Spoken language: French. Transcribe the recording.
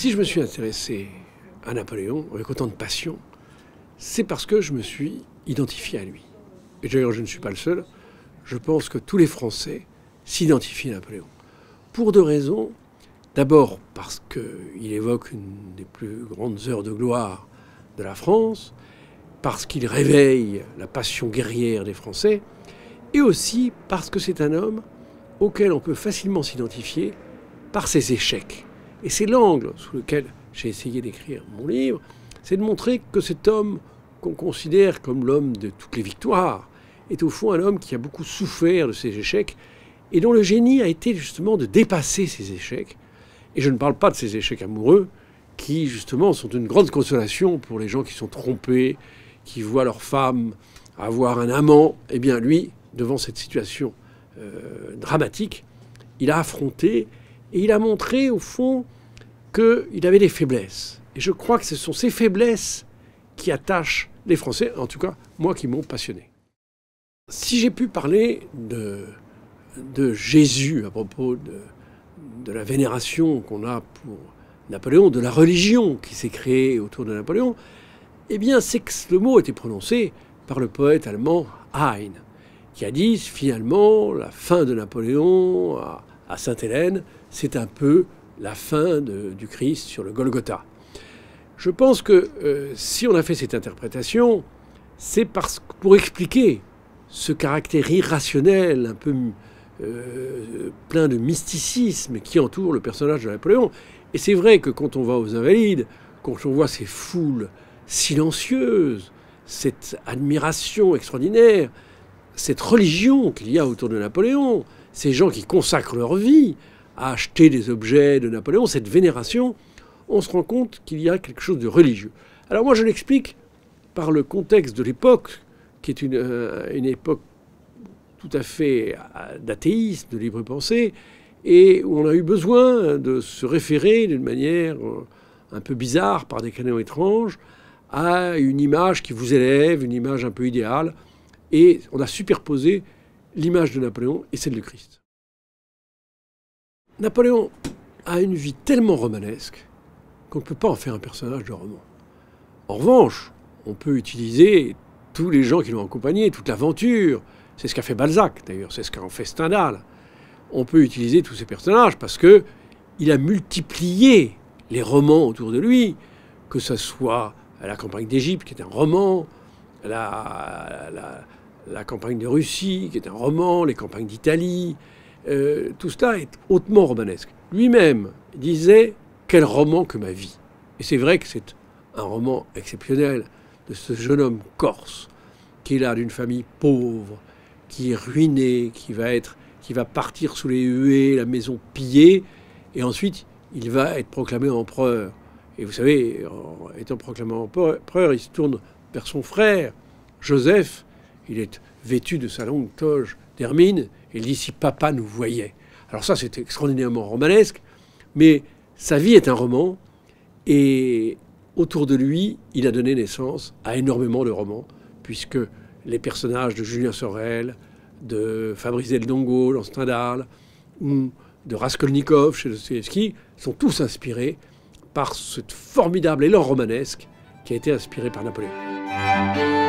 Si je me suis intéressé à Napoléon avec autant de passion, c'est parce que je me suis identifié à lui. Et d'ailleurs, je ne suis pas le seul. Je pense que tous les Français s'identifient à Napoléon. Pour deux raisons. D'abord parce qu'il évoque une des plus grandes heures de gloire de la France, parce qu'il réveille la passion guerrière des Français, et aussi parce que c'est un homme auquel on peut facilement s'identifier par ses échecs. Et c'est l'angle sous lequel j'ai essayé d'écrire mon livre, c'est de montrer que cet homme qu'on considère comme l'homme de toutes les victoires est au fond un homme qui a beaucoup souffert de ses échecs et dont le génie a été justement de dépasser ses échecs. Et je ne parle pas de ses échecs amoureux qui justement sont une grande consolation pour les gens qui sont trompés, qui voient leur femme avoir un amant. Eh bien lui, devant cette situation dramatique, il a affronté et il a montré au fond qu'il avait des faiblesses. Et je crois que ce sont ces faiblesses qui attachent les Français, en tout cas moi, qui m'ont passionné. Si j'ai pu parler de Jésus à propos de la vénération qu'on a pour Napoléon, de la religion qui s'est créée autour de Napoléon, eh bien c'est que le mot a été prononcé par le poète allemand Heine, qui a dit finalement la fin de Napoléon à Sainte-Hélène, c'est un peu la fin du Christ sur le Golgotha. Je pense que si on a fait cette interprétation, c'est pour expliquer ce caractère irrationnel, un peu plein de mysticisme qui entoure le personnage de Napoléon. Et c'est vrai que quand on va aux Invalides, quand on voit ces foules silencieuses, cette admiration extraordinaire, cette religion qu'il y a autour de Napoléon, ces gens qui consacrent leur vie à acheter des objets de Napoléon, cette vénération, on se rend compte qu'il y a quelque chose de religieux. Alors moi je l'explique par le contexte de l'époque, qui est une époque tout à fait d'athéisme, de libre pensée, et où on a eu besoin de se référer d'une manière un peu bizarre, par des canons étranges, à une image qui vous élève, une image un peu idéale, et on a superposé l'image de Napoléon et celle du Christ. Napoléon a une vie tellement romanesque qu'on ne peut pas en faire un personnage de roman. En revanche, on peut utiliser tous les gens qui l'ont accompagné, toute l'aventure. C'est ce qu'a fait Balzac, d'ailleurs, c'est ce qu'a fait Stendhal. On peut utiliser tous ces personnages parce qu'il a multiplié les romans autour de lui, que ce soit la campagne d'Égypte, qui est un roman, la campagne de Russie, qui est un roman, les campagnes d'Italie. Tout cela est hautement romanesque. Lui-même disait « Quel roman que ma vie !» Et c'est vrai que c'est un roman exceptionnel de ce jeune homme corse qui est là d'une famille pauvre, qui est ruiné, qui va partir sous les huées, la maison pillée, et ensuite il va être proclamé empereur. Et vous savez, en étant proclamé empereur, il se tourne vers son frère, Joseph. Il est vêtu de sa longue toge d'hermine, et il dit « Si papa nous voyait ». Alors ça, c'est extraordinairement romanesque, mais sa vie est un roman, et autour de lui, il a donné naissance à énormément de romans, puisque les personnages de Julien Sorel, de Fabrice Del Dongo dans Stendhal, ou de Raskolnikov chez Dostoïevski, sont tous inspirés par ce formidable élan romanesque qui a été inspiré par Napoléon.